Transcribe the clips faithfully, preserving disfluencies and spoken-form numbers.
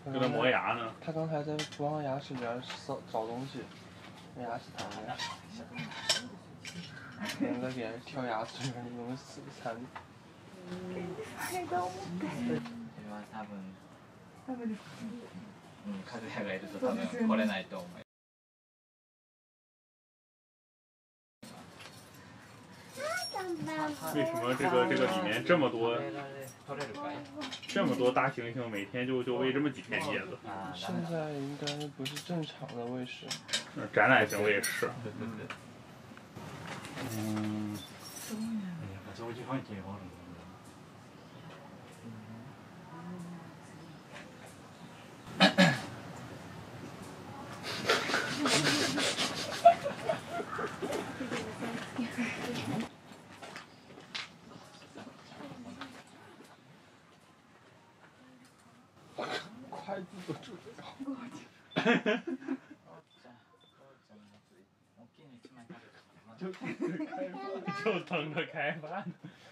给他磨牙呢。 他刚才在厨房牙齿里边找找东西，牙齿疼的，可能在给人挑牙齿里面那种死残。 それが思ってそれは多分多分ですか、うん、和也がいると多分来れないと思います。 为什么这个这个里面这么多这么多大猩猩，每天就就喂这么几片叶子？ 现在应该不是正常的喂食。 展览型喂食。嗯。 長寿背景があるんだ。 筷子都住不了。 就等着开饭。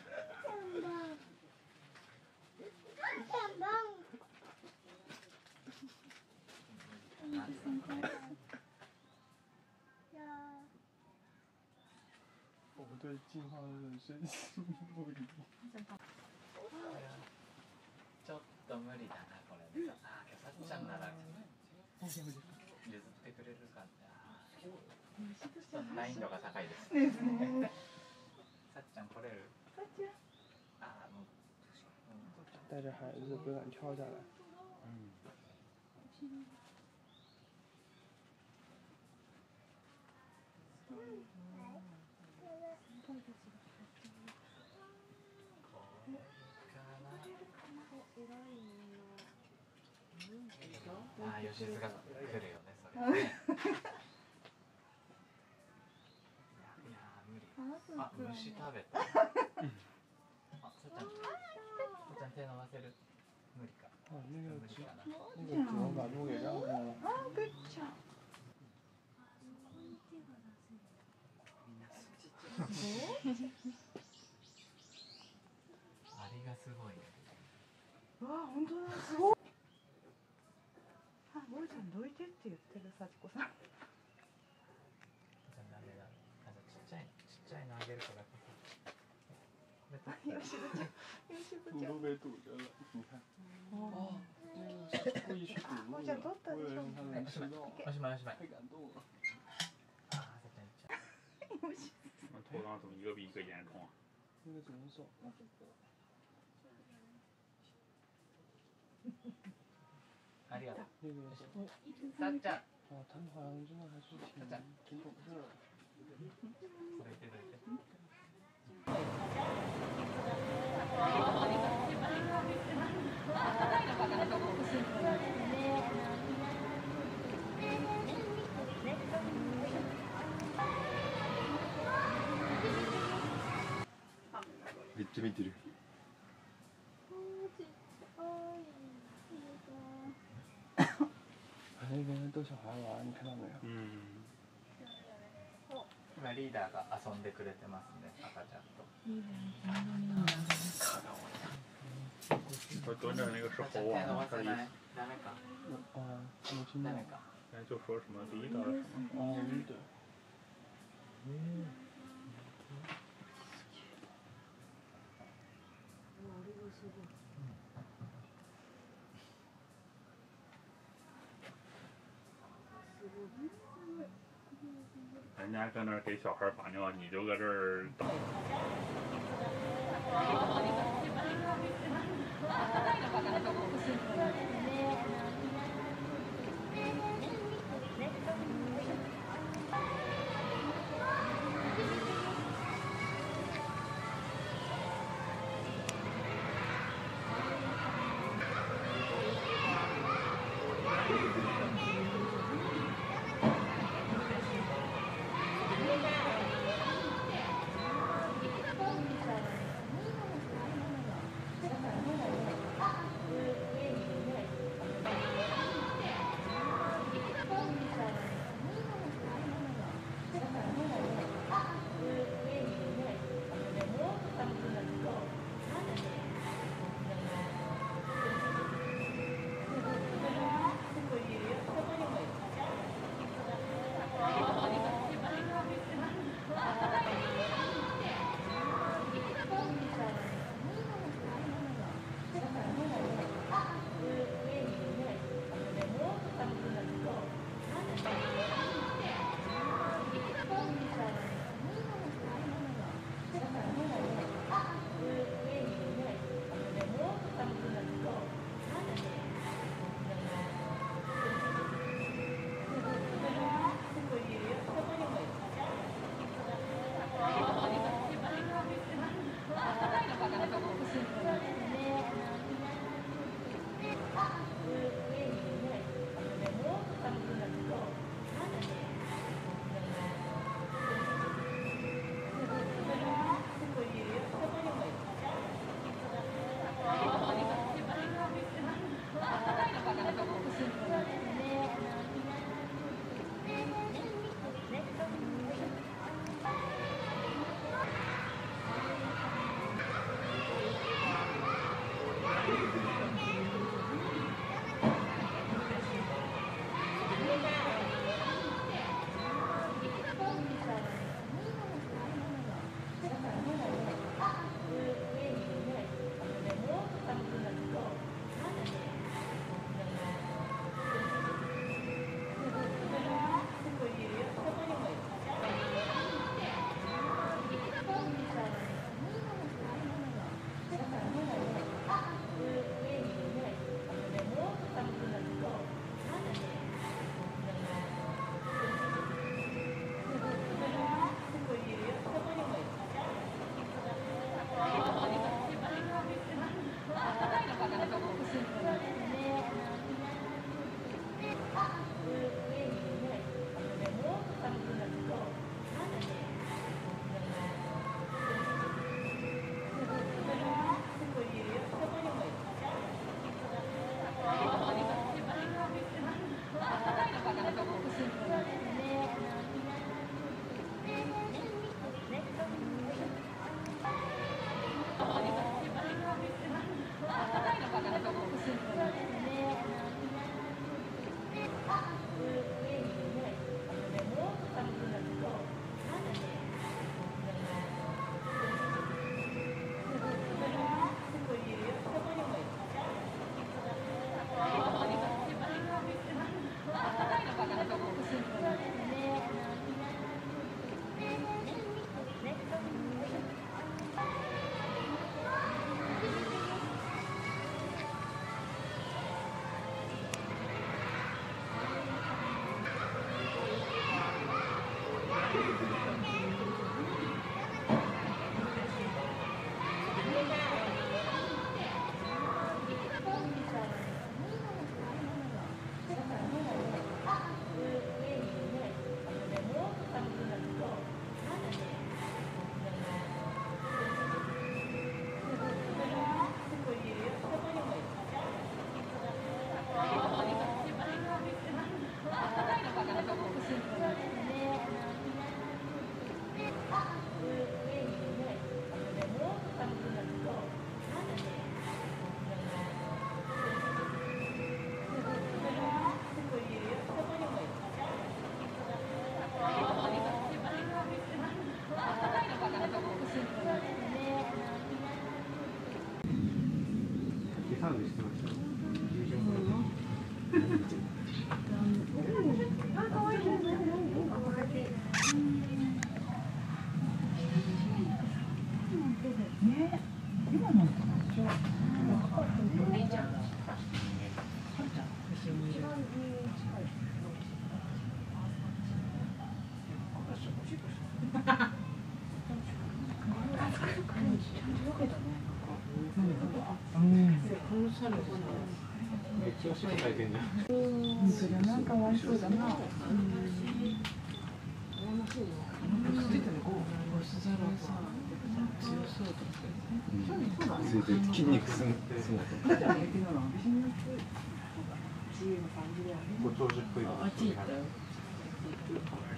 我对进化论深信不疑。 ちょっと無理だなこれ。ああ、さっちゃんなら譲ってくれるかな。ちょっと難易度が高いですね。さっちゃん来れる？さっちゃん。ああ、もう。 带着孩子不敢跳下来。 嗯。 ああ、吉津が来るよね、それ、ね。いや、無理。あ、虫食べた。あ、さっちゃん。さっちゃん手伸ばせる。無理か。 啊，那个主那个主人把路给让开了。 啊，good job。 あれがすごい。 わあ、本当だ、すごい。あ、おいちゃんどいてって言ってる、幸子さん。 ダメだ。あのちっちゃいちっちゃいのあげるから。 吉部ちゃん、吉部ちゃん。 路都被堵着了，你看。哦，那个是故意去堵路的，为了让他们吃到。 おしまいおしまい。 太感动了。 ああ、さっちゃんちゃん。 头刚怎么一个比一个严重啊？ 那个只能手。 ありがとう。 那个さっちゃん。 啊，他们好像真的还是挺挺懂事的。 どいてどいて。 めっちゃ見てる。 那边逗小孩玩，你看到没有？ 嗯。 今リーダーが遊んでくれてますね、赤ちゃんと。 我蹲着那个是猴王，他的意思。 ダメか。 啊，我听到。 ダメか。 哎，就说什么第一的什么。 哦，对。嗯。 人家搁那儿给小孩把尿，你就搁这儿等。 サウンドしてました。めっちゃおしっこ書いてんじゃん。 それはなんかわいそうだな。 筋肉すんすもうと。ご長寿っぽい。